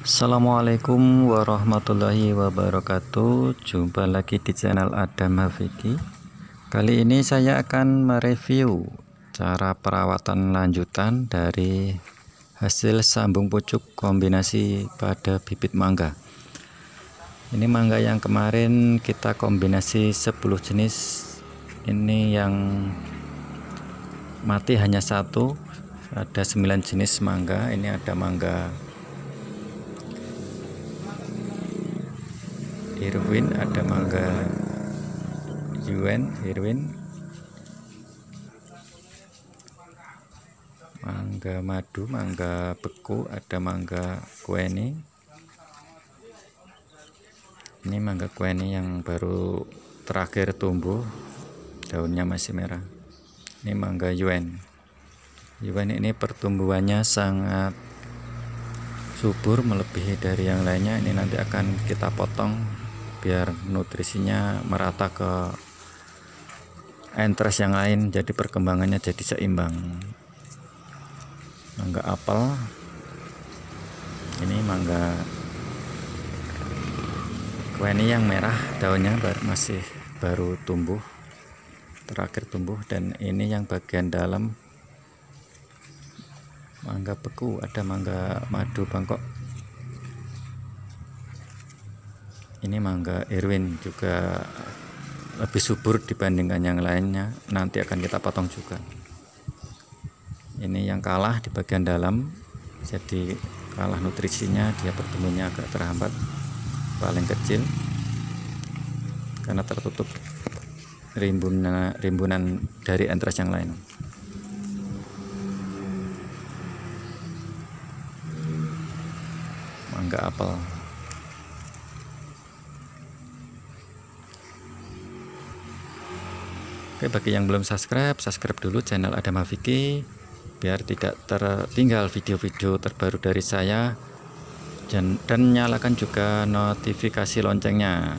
Assalamualaikum warahmatullahi wabarakatuh. Jumpa lagi di channel Adam Hafiki. Kali ini saya akan mereview cara perawatan lanjutan dari hasil sambung pucuk kombinasi pada bibit mangga. Ini mangga yang kemarin kita kombinasi 10 jenis. Ini yang mati hanya satu. Ada 9 jenis mangga. Ini ada mangga Irwin, ada mangga Irwin, mangga madu, mangga beku, ada mangga kueni. Ini mangga kueni yang baru terakhir tumbuh, daunnya masih merah. Ini mangga Yuen. Yuen ini pertumbuhannya sangat subur, melebihi dari yang lainnya. Ini nanti akan kita potong biar nutrisinya merata ke entres yang lain, jadi perkembangannya jadi seimbang. Mangga apel, ini mangga kueni yang merah, daunnya masih baru tumbuh, terakhir tumbuh. Dan ini yang bagian dalam mangga beku, ada mangga madu Bangkok. Ini mangga Irwin juga lebih subur dibandingkan yang lainnya, nanti akan kita potong juga. Ini yang kalah di bagian dalam, jadi kalah nutrisinya, dia pertumbuhannya agak terhambat, paling kecil karena tertutup rimbunan dari entres yang lain. Mangga apel. Oke, bagi yang belum subscribe dulu channel Adam Hafiki biar tidak tertinggal video-video terbaru dari saya, dan nyalakan juga notifikasi loncengnya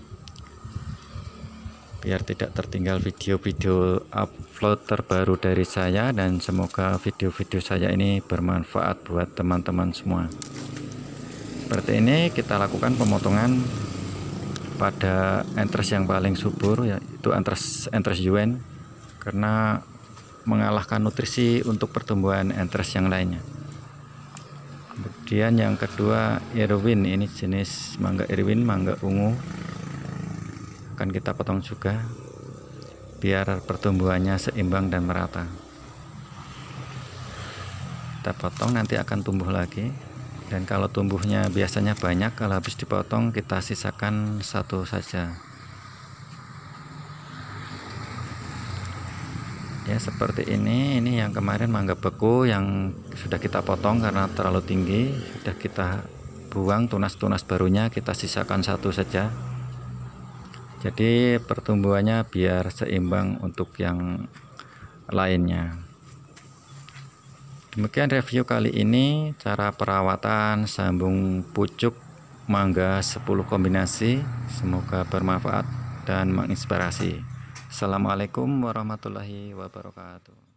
biar tidak tertinggal video-video upload terbaru dari saya. Dan semoga video-video saya ini bermanfaat buat teman-teman semua. Seperti ini kita lakukan pemotongan pada entres yang paling subur, yaitu entres Yuen, karena mengalahkan nutrisi untuk pertumbuhan entres yang lainnya. Kemudian yang kedua Irwin, ini jenis mangga Irwin, mangga ungu, akan kita potong juga biar pertumbuhannya seimbang dan merata. Kita potong, nanti akan tumbuh lagi. Dan kalau tumbuhnya biasanya banyak, kalau habis dipotong kita sisakan satu saja. Ya seperti ini yang kemarin mangga beku yang sudah kita potong karena terlalu tinggi, sudah kita buang, tunas-tunas barunya kita sisakan satu saja. Jadi pertumbuhannya biar seimbang untuk yang lainnya. Demikian review kali ini, cara perawatan sambung pucuk mangga 10 kombinasi. Semoga bermanfaat dan menginspirasi. Assalamualaikum warahmatullahi wabarakatuh.